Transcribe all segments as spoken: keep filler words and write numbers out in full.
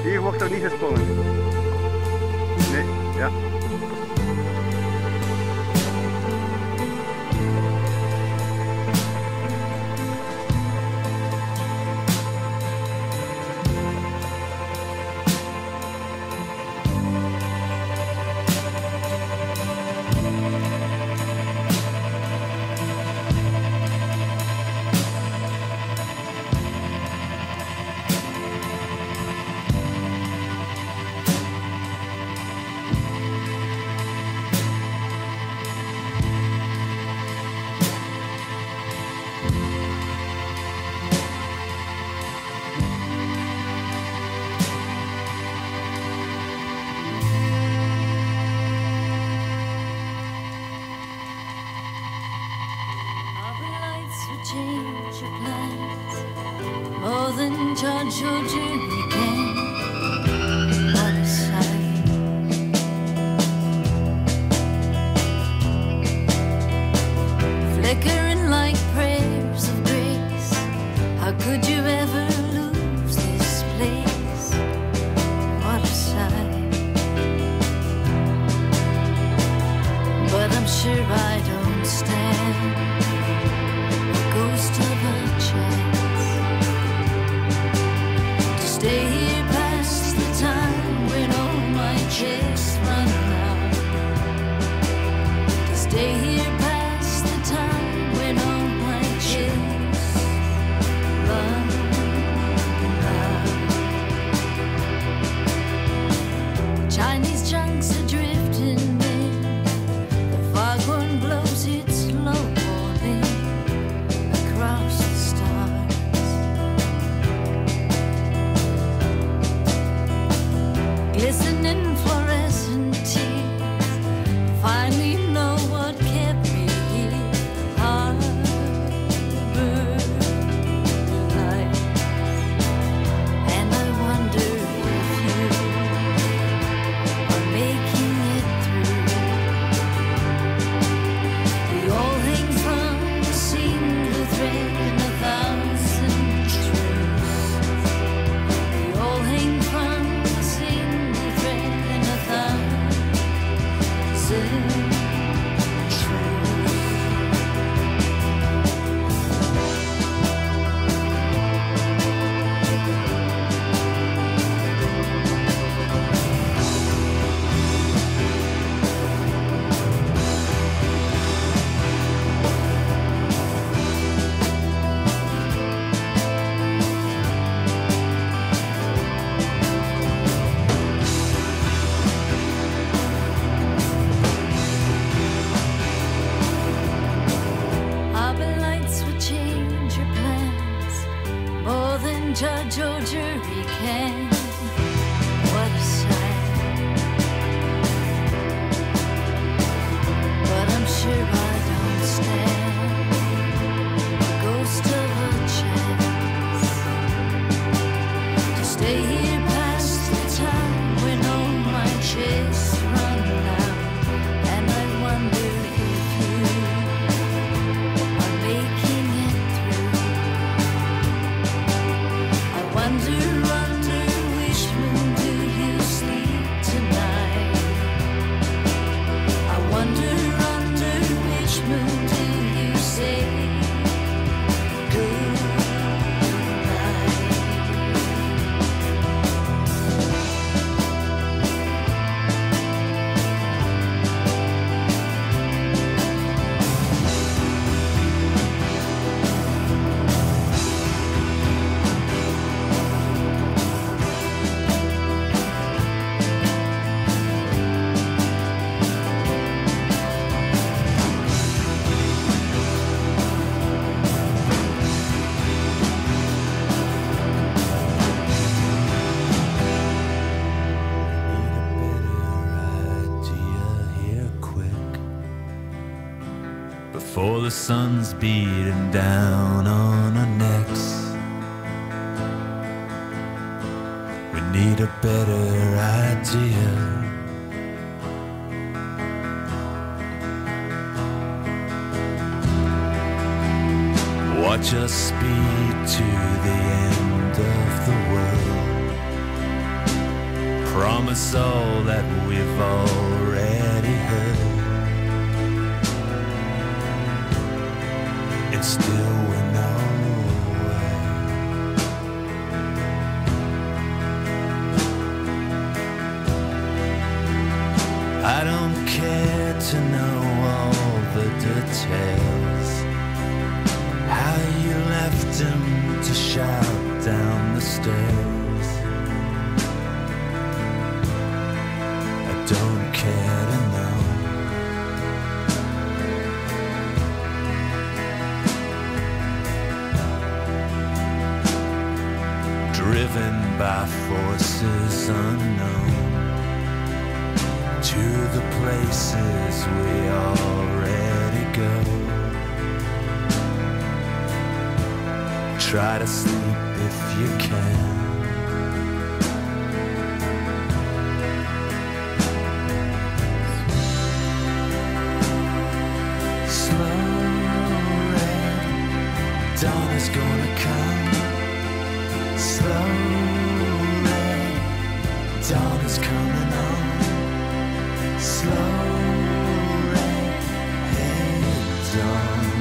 Hier wordt er niet gesprongen. Nee, ja. Change your plans more than judge your journey can. What a sight! Flickering like prayers of grace. How could you ever lose this place? What a sight! But I'm sure I don't stand ghost of a chance to stay here past the time when all my checks run out. To stay here past the time when all my checks run out. Chinese junks are drifting in. The foghorn blows its low warning across the stars. Glistening fluorescent tears finally know what kept me here. Harbor lights. And I wonder if you are making it through. We all hang from a single thread in a thousand truths. We all hang from a single thread in a thousand truths. Harbor lights will change your plans more than judge or jury can. What a sight! But I'm sure I don't stand ghost of a chance to stay here past the time when all my checks run out. And I wonder if you are making it through. I wonder, wonder, which moon do you sleep tonight? I wonder, wonder, which moon do you say goodnight? Before the sun's beating down on our necks, we need a better idea. Watch us speed to the end of the world. promise all that we've already heard, and still we're nowhere. I don't care to know all the details, how you left him to shout down the stairs. I don't care to know. Driven by forces unknown to the places we already go. Try to sleep if you can. Slow red dawn is gonna come. Slow red dawn is coming on. Slow red dawn.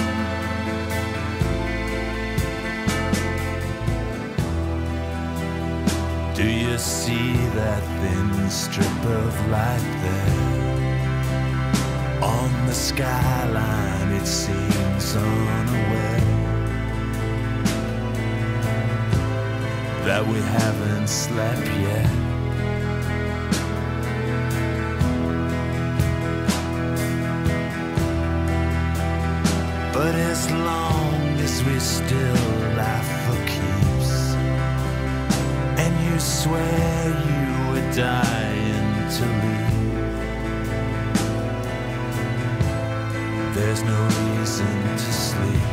Do you see that thin strip of light there? On the skyline it seems unaware that we haven't slept yet. But as long as we still laugh for keeps, and you swear you were dying to leave, there's no reason to sleep.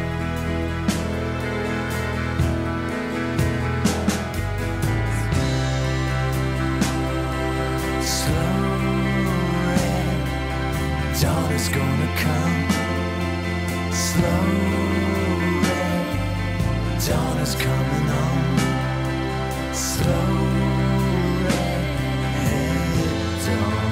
Slow red dawn is gonna come. Slow red dawn is coming on. Slow red dawn.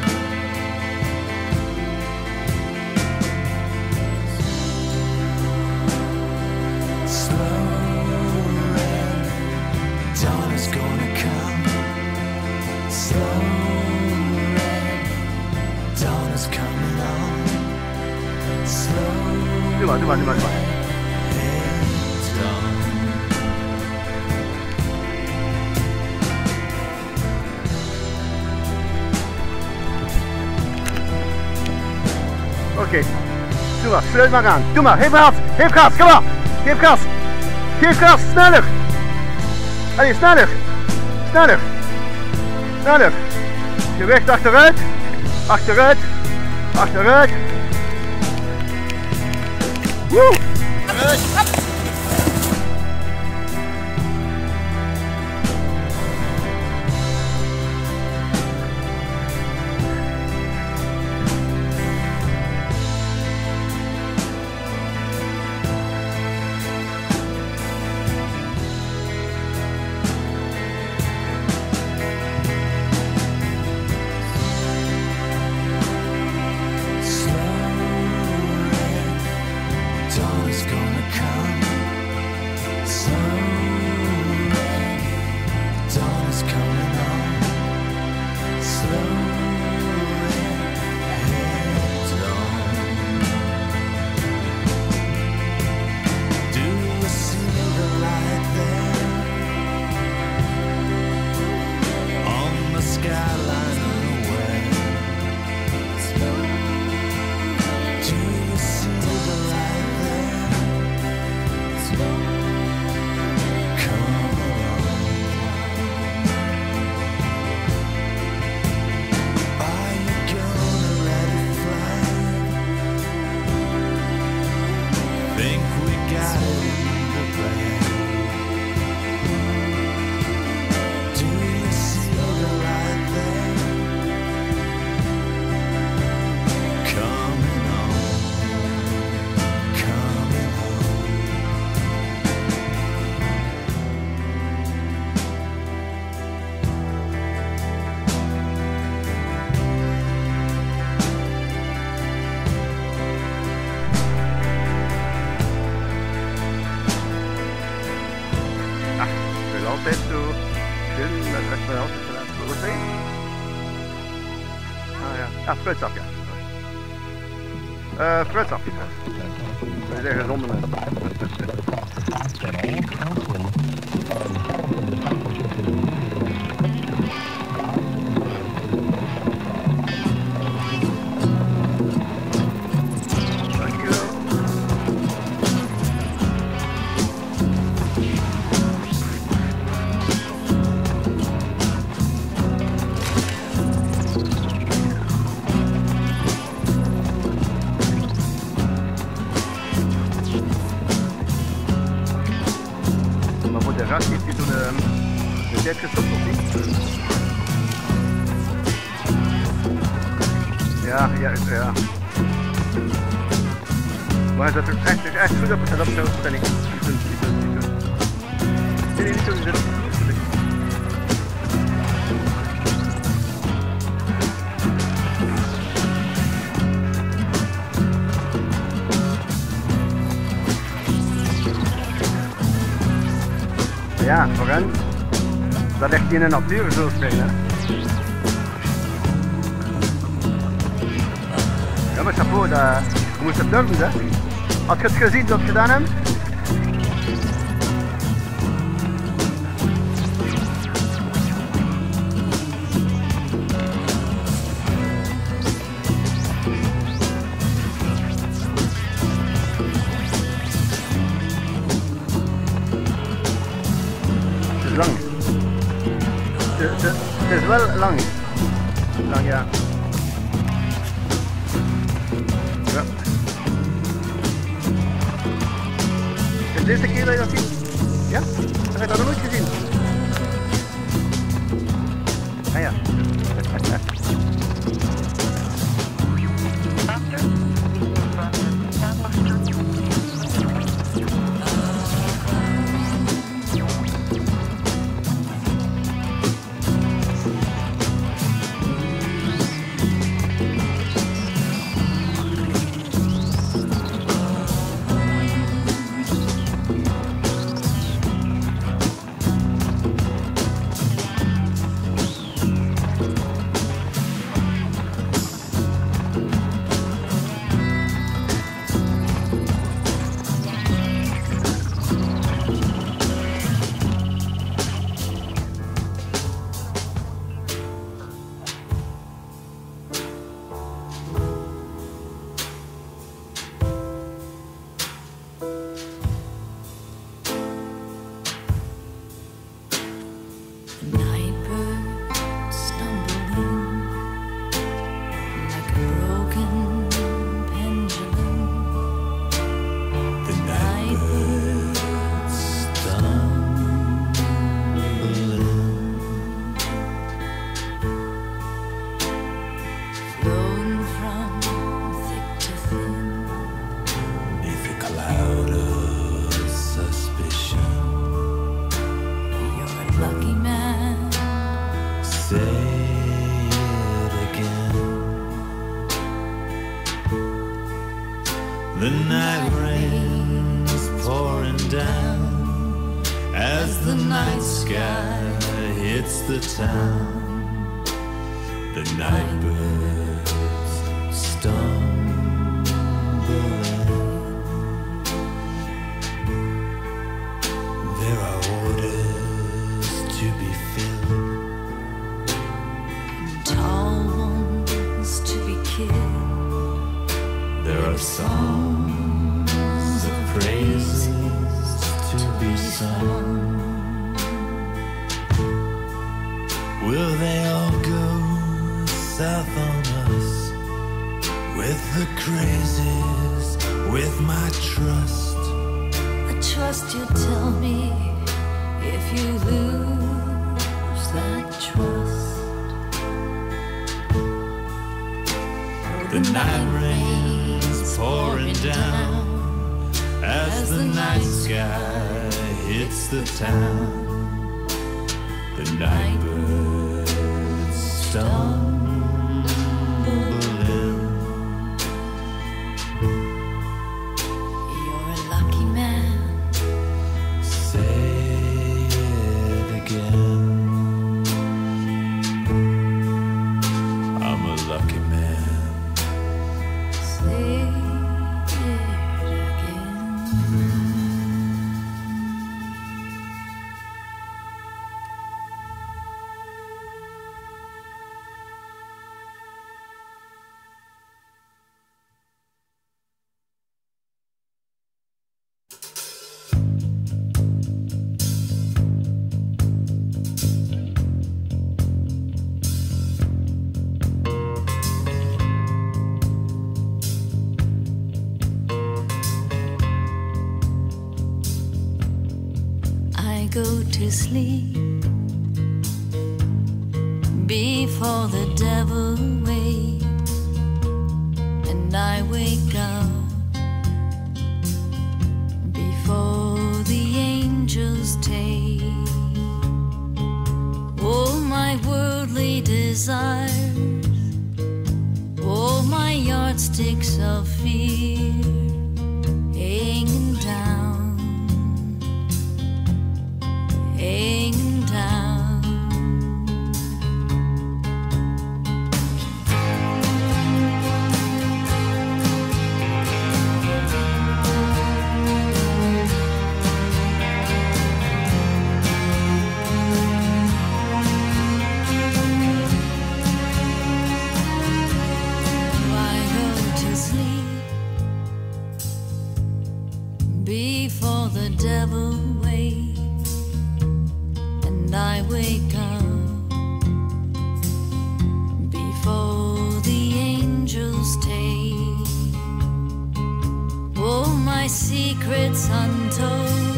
Slow red dawn is gonna come. Slow red dawn is coming on. Slow 对吧？对吧？对吧？对吧？ dawn. Okej. Doe maar, sluit maar aan. Doe maar, geef gas, geef gas, kom maar. Geef gas. Geef gas, sneller. Allee, sneller. Sneller. Sneller. Gewicht achteruit. Achteruit. Achteruit. Woe. Dawn is gonna come. Film met everyone else. What was it? Oh yeah. Ah, fruitsap, ja. Uh, fruitsap. We zeggen zonder mensen. Ja, ja, ja. Maar dat is echt, is echt goed op het zo ben ik. Niet doen, niet doen, niet doen. Nee, nee, niet doen, niet doen. Ja, voor hen. Dat ligt hier in de natuur zo spelen. Ja, maar chapeau, dat, je moest het durven, hè. Had je het gezien dat je gedaan hebt? Het is lang. Het, het, het is wel lang. Lang, ja. Ja. Is dit de keer dat je dat ziet? Ja? Dat heb ik dat nog nooit gezien. Ah ja. The night rain's pouring down as the night sky hits the town. The night birds stumble in. There are orders to be filled, tall ones to be killed. There are songs of praises to be sung. Will they all go south on us with the crazes, with my trust? I trust you'll tell me if you lose that trust. The night rain's pouring down as the night sky hits the town. The night birds stumble in. You're a lucky man. Say it again. to sleep before the devil wakes and I wake up before the angels take all my worldly desires, all my yardsticks of fear hanging down, hanging down. Before the devil wakes and I wake up before the angels take all my secrets untold,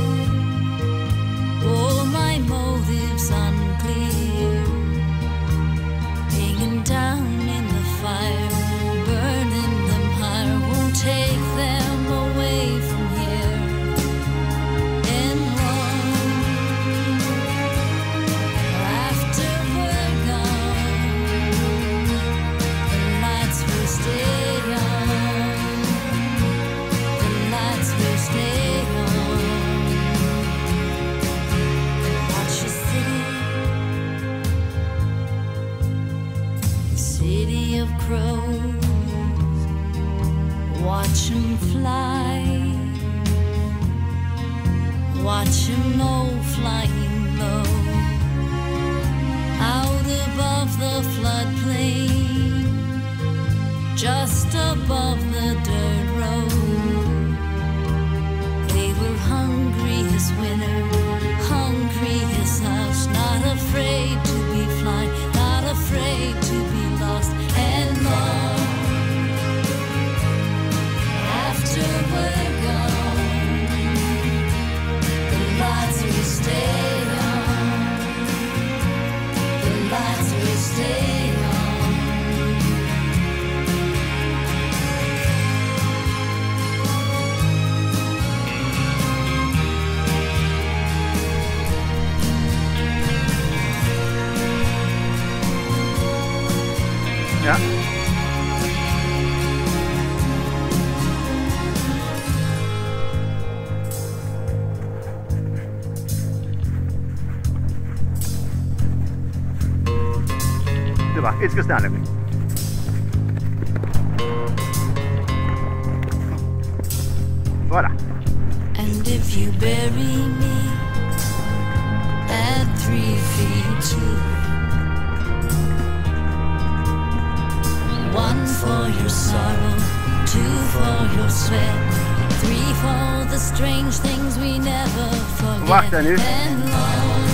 all my motives unclear, hanging down in the fire, burning them higher, won't take them away from here. City of crows, watch 'em fly, watch 'em all flying low, out above the floodplain, just above the dirt road. They were hungry as winter, hungry as us, not afraid to be flying, not afraid to be lost and long. After we're gone, the lights will stay on, the lights will stay on. Ja. Doe maar, iets sneller. Voilà. And if you bury me at three feet two, one for your sorrow, two for your sweat, three for the strange things we never forget. Wacht dan nu. And long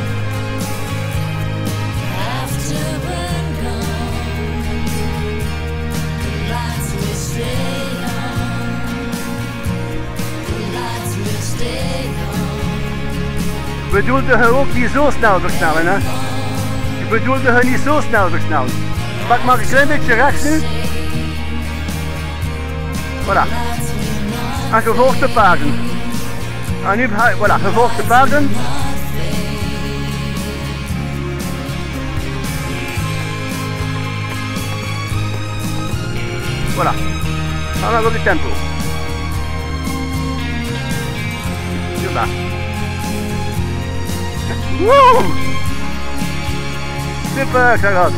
after we're gone, the lights will stay on, the lights will stay on. Ik bedoelde haar ook niet zo snel versnellen, hè? Ik bedoelde haar niet zo snel versnellen. Pak maar een klein beetje rechts nu. Voilà. En gevolg de paarden. En nu, voilà, gevolg de paarden. Voilà. Ga maar op het tempo. Super. Woe! Super, Charlotte.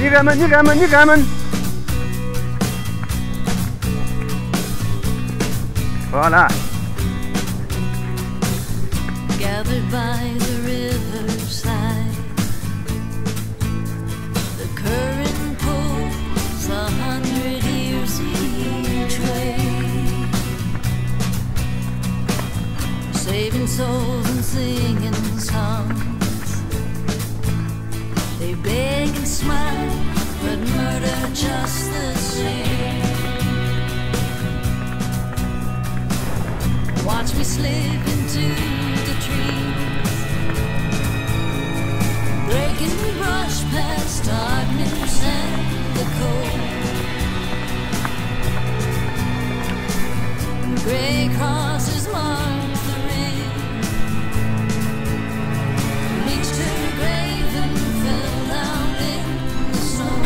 Niet remmen, niet remmen, niet remmen. Voilà. Gathered by the riverside, the current pulls a hundred years each way, saving souls and singing songs. They beg and smile, but murder just the same. Watch me slip into the trees, breaking brush past darkness and the cold. Gray crosses mark the ring, reached her grave and fell down in the snow.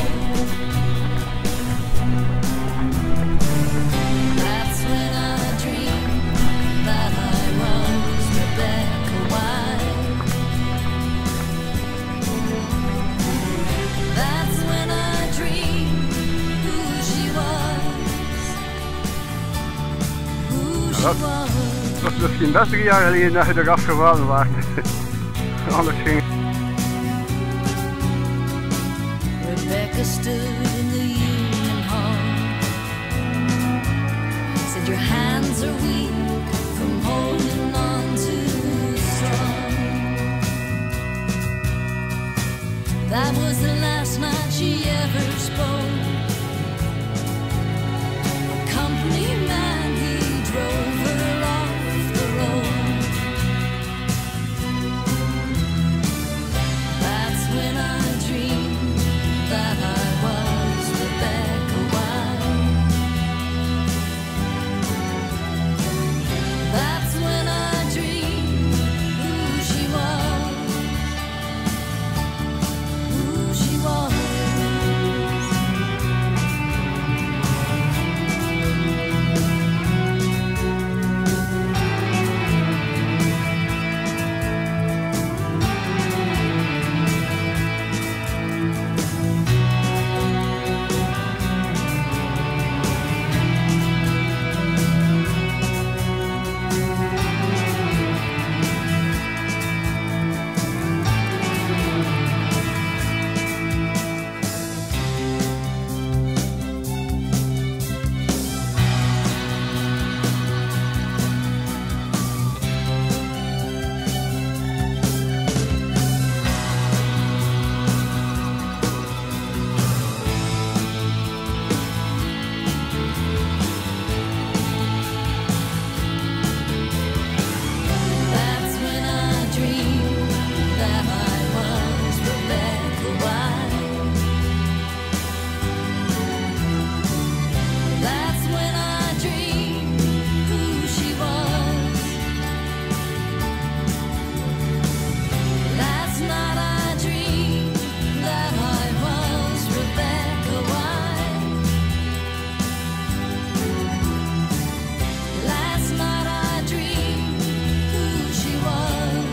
That's when I dreamed that I was Rebecca White. That's when I dreamed who she was, who she Dat was. was misschien best drie jaar geleden dat je eraf gevallen was. Anders ging Rebecca stood in the Union Hall, said your hands are weak from holding on too strong. That was the last night she ever spoke. A company man, he drove her off the road. That's when I dreamed that I was Rebecca White. That's when I dreamed who she was, who she was. That's when I dreamed that I was Rebecca White. That's when I dreamed who she was. Last night I dreamed that I was Rebecca White. Last night I dreamed who she was,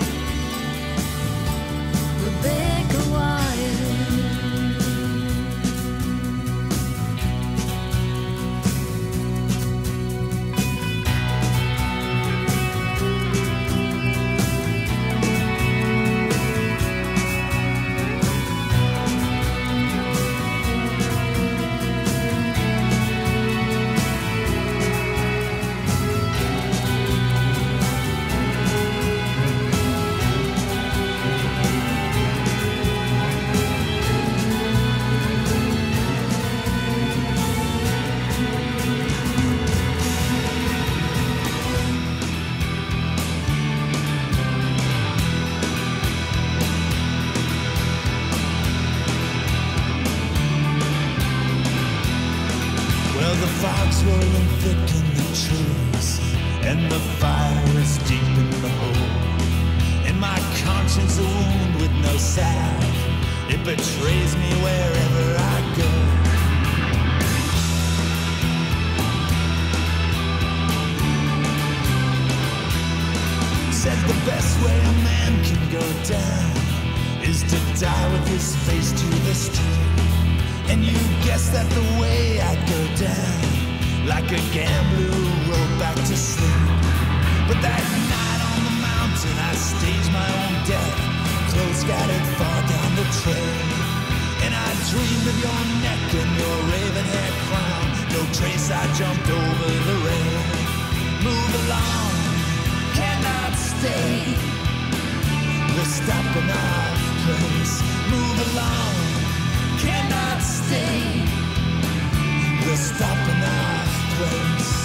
Rebecca White. Well, the fog's rolling thick in the trees, and the fire is deep in the hole. And my conscience, a wound with no salve, it betrays me wherever I go. Said the best way a man can go down is to die with his face to the street. that the way I'd go down, like a gambler who rode back to sleep. But that night on the mountain, I staged my own death, clothes scattered far down the trail. And I dreamed of your neck and your raven hair crown. No trace, I jumped over the rail. Move along, cannot stay. The stopping off place. Move along, cannot stay. The stopping off place.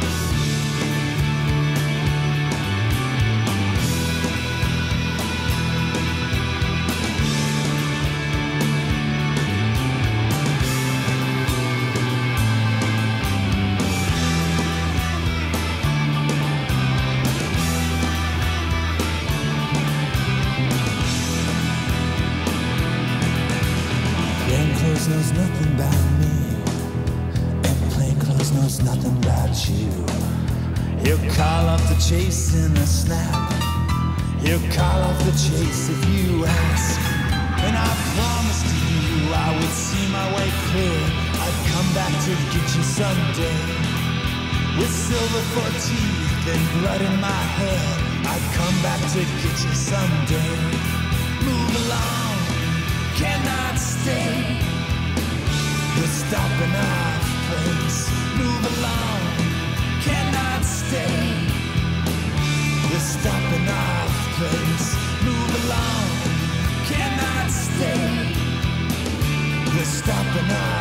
Knows nothing about me, and plain clothes knows nothing about you. He'll call off the chase in a snap. He'll call off the chase if you ask. And I promised you I would see my way clear. I'd come back to get you someday. With silver for teeth and blood in my hair, I'd come back to get you someday. Move along, cannot stay. The stopping off place. Move along, cannot stay. The stopping off place. Move along, cannot stay. The stopping off